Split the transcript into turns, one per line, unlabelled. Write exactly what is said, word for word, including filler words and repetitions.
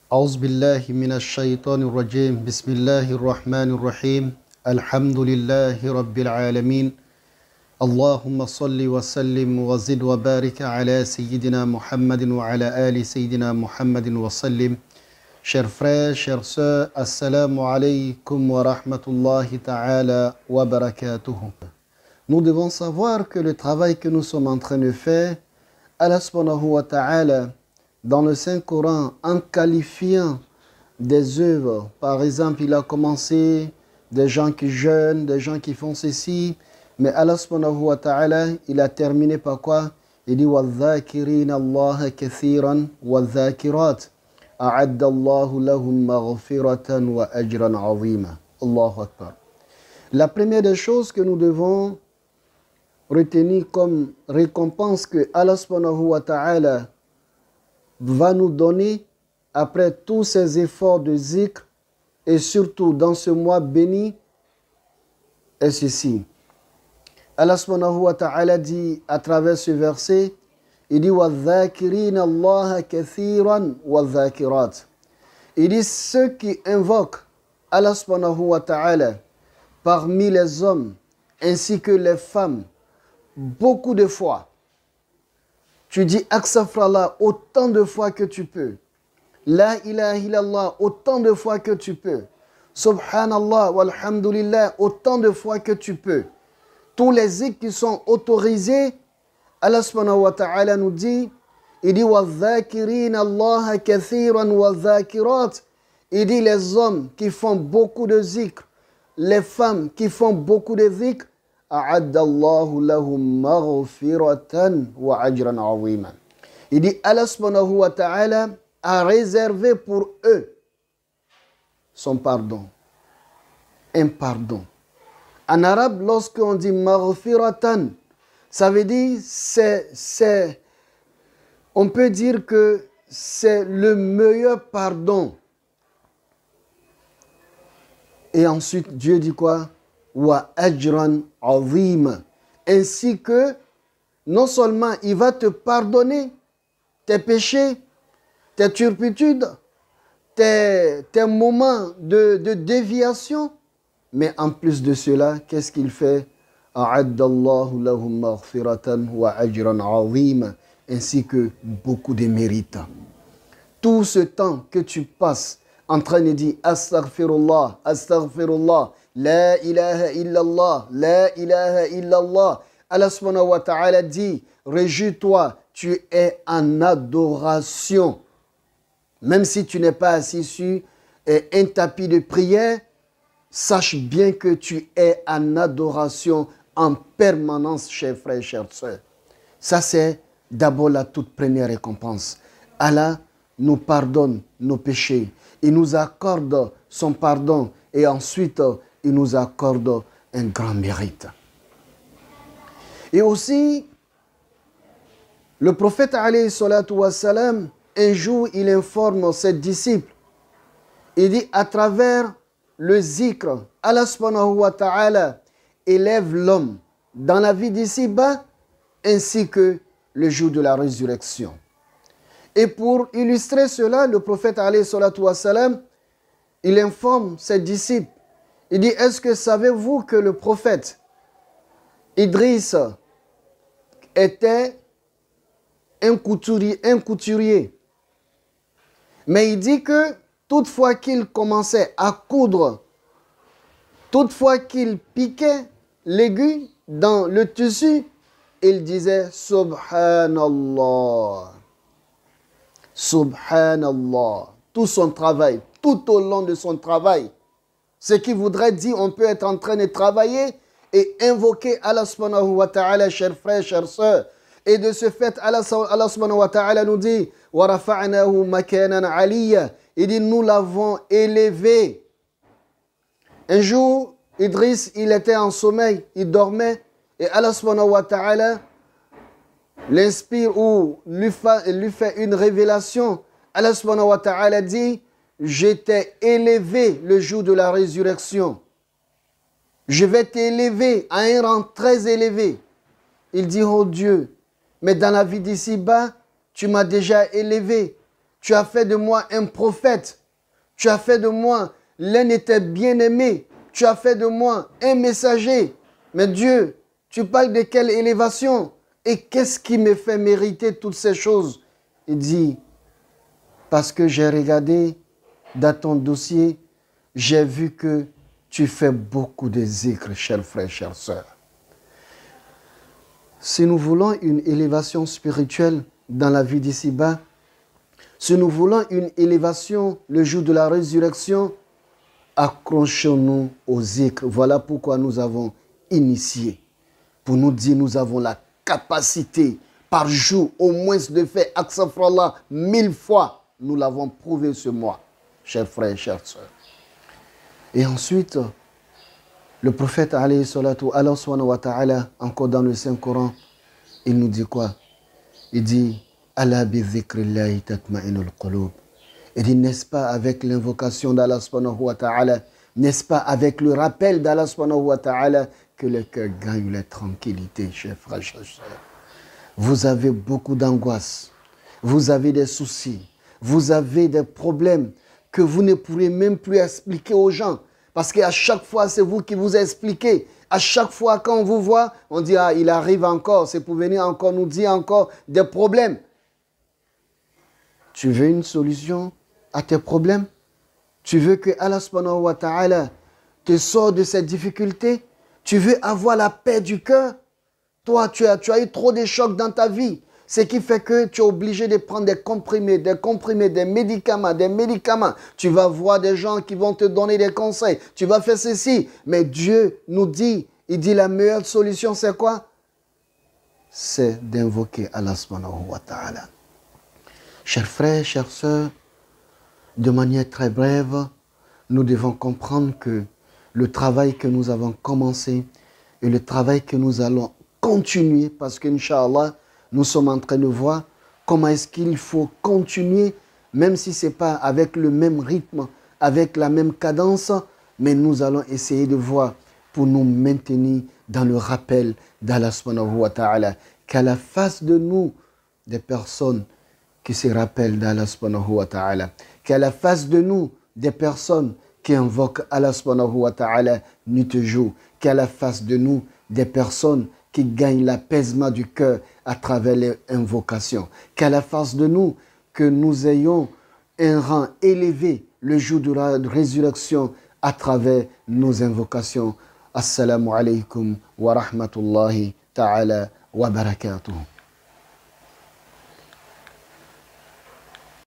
أعوذ بالله من الشيطان الرجيم بسم الله الرحمن الرحيم الحمد لله رب العالمين اللهم صل وسلم وزد وبارك على سيدنا محمد وعلى آل سيدنا محمد وسلم. Chers frères, chères sœurs, assalamu alaykum wa rahmatullahi ta'ala wa barakatuhu. Nous devons savoir que le travail que nous sommes en train de faire, Allah subhanahu wa ta'ala, dans le Saint-Coran, en qualifiant des œuvres, par exemple, il a commencé des gens qui jeûnent, des gens qui font ceci, mais Allah subhanahu wa ta'ala, il a terminé par quoi? Il dit « وَالذَّاكِرِينَ اللَّهَ كَثِيرًا وَالذَّاكِرَاتِ أَعَدَّ اللَّهُ لَهُمْ مَغْفِرَةً وَأَجْرًا عَظِيمًا » Allahu Akbar. La première des choses que nous devons retenir comme récompense que Allah subhanahu wa ta'ala va nous donner après tous ces efforts de zikr et surtout dans ce mois béni est ceci. Allah subhanahu wa ta'ala dit à travers ce verset, il dit وَالذَّاكِرِينَ اللَّهَ كَثِيرًا وَالذَّاكِرَاتِ. Il dit ceux qui invoquent Allah subhanahu wa ta'ala parmi les hommes ainsi que les femmes beaucoup de fois. Tu dis Aksafrallah autant de fois que tu peux. La ilaha illallah autant de fois que tu peux. Subhanallah walhamdulillah autant de fois que tu peux. Tous les zikrs qui sont autorisés, Allah subhanahu wa ta'ala nous dit, il dit وَالذَّاكِرِينَ اللَّهَ كَثِيرًا وَالذَّاكِرَاتِ. Il dit les hommes qui font beaucoup de zikr, les femmes qui font beaucoup de zikr, أَعَدَّ اللَّهُ لَهُمْ مَغْفِرَةً وَأَجْرًا عَظِيمًا. Il dit Allah subhanahu wa ta'ala a réservé pour eux son pardon, un pardon. En arabe, lorsqu'on dit maghfiratan, ça veut dire, c'est, c'est, on peut dire que c'est le meilleur pardon. Et ensuite, Dieu dit quoi? Wa ajran azim. Ainsi que, non seulement il va te pardonner tes péchés, tes turpitudes, tes, tes moments de, de déviation, mais en plus de cela, qu'est-ce qu'il fait? A'addallahu lahum maghfiratan wa ajran azim, ainsi que beaucoup de mérites. Tout ce temps que tu passes en train de dire astaghfirullah, astaghfirullah, la ilaha illallah, la ilaha illallah, Allah subhanahu wa ta'ala dit, réjouis-toi, tu es en adoration. Même si tu n'es pas assis sur un tapis de prière, sache bien que tu es en adoration en permanence, chers frères et chères sœurs. Ça, c'est d'abord la toute première récompense. Allah nous pardonne nos péchés. Il nous accorde son pardon et ensuite, il nous accorde un grand mérite. Et aussi, le prophète alayhi salatu wassalam, un jour, il informe ses disciples. Il dit, à travers le zikr, Allah subhanahu wa ta'ala élève l'homme dans la vie d'ici-bas ainsi que le jour de la résurrection. Et pour illustrer cela, le prophète alayhi salatu wassalam, il informe ses disciples. Il dit, est-ce que savez-vous que le prophète Idriss était un couturier, un couturier. Mais il dit que toutefois qu'il commençait à coudre, toutefois qu'il piquait l'aiguille dans le tissu, il disait Subhanallah. Subhanallah. Tout son travail, tout au long de son travail. Ce qui voudrait dire on peut être en train de travailler et invoquer Allah subhanahu wa ta'ala, chers frères, chères sœurs. Et de ce fait, Allah, Allah subhanahu wa ta'ala nous dit wa rafa'nahu makanan aliyya. Il dit nous l'avons élevé. Un jour, Idriss, il était en sommeil, il dormait et Allah subhanahu wa ta'ala l'inspire ou lui fait, lui fait une révélation. Allah subhanahu wa ta'ala dit j'étais élevé le jour de la résurrection. Je vais t'élever à un rang très élevé. Il dit, oh Dieu, mais dans la vie d'ici-bas, tu m'as déjà élevé. tu as fait de moi un prophète. Tu as fait de moi l'un de tes bien-aimés. Tu as fait de moi un messager. Mais Dieu, tu parles de quelle élévation? Et qu'est-ce qui me fait mériter toutes ces choses? Il dit, parce que j'ai regardé dans ton dossier, j'ai vu que tu fais beaucoup de zikr, chers frères, chères sœurs. Si nous voulons une élévation spirituelle dans la vie d'ici-bas, si nous voulons une élévation le jour de la résurrection, accrochons-nous au zikr. Voilà pourquoi nous avons initié. Pour nous dire, nous avons la capacité par jour, au moins de faire Astaghfirullah mille fois. Nous l'avons prouvé ce mois, chers frères et chères sœurs. Et ensuite, le prophète, alayhi salatu, Allah subhanahu wa ta'ala, encore dans le Saint-Coran, il nous dit quoi? Il dit, Ala bi dhikrillahi tatma'inul qulub. Il dit, n'est-ce pas avec l'invocation d'Allah subhanahu wa ta'ala, n'est-ce pas avec le rappel d'Allah subhanahu wa ta'ala que le cœur gagne la tranquillité, chers frères et chères sœurs. Vous avez beaucoup d'angoisse, vous avez des soucis, vous avez des problèmes que vous ne pourrez même plus expliquer aux gens. Parce qu'à chaque fois, c'est vous qui vous expliquez. À chaque fois, quand on vous voit, on dit, ah, il arrive encore, c'est pour venir encore nous dire encore des problèmes. Tu veux une solution à tes problèmes? Tu veux que Allah subhanahu wa ta'ala te sorte de ces difficultés? Tu veux avoir la paix du cœur? Toi, tu as, tu as eu trop de chocs dans ta vie. Ce qui fait que tu es obligé de prendre des comprimés, des comprimés, des médicaments, des médicaments. Tu vas voir des gens qui vont te donner des conseils. Tu vas faire ceci. Mais Dieu nous dit, il dit la meilleure solution, c'est quoi? C'est d'invoquer Allah subhanahu wa ta'ala. Chers frères, chères sœurs, de manière très brève, nous devons comprendre que le travail que nous avons commencé et le travail que nous allons continuer, parce qu'Inch'Allah, nous sommes en train de voir comment est-ce qu'il faut continuer, même si ce n'est pas avec le même rythme, avec la même cadence, mais nous allons essayer de voir pour nous maintenir dans le rappel d'Allah subhanahu wa ta'ala, qu'à la face de nous, des personnes qui se rappellent d'Allah subhanahu wa ta'ala, qu'à la face de nous, des personnes qui invoquent Allah subhanahu wa ta'ala nuit et jour, qu'à la face de nous, des personnes qui gagnent l'apaisement du cœur à travers les invocations. Qu'à la face de nous, que nous ayons un rang élevé le jour de la résurrection à travers nos invocations. Assalamu alaikum wa rahmatullahi ta'ala wa barakatuh.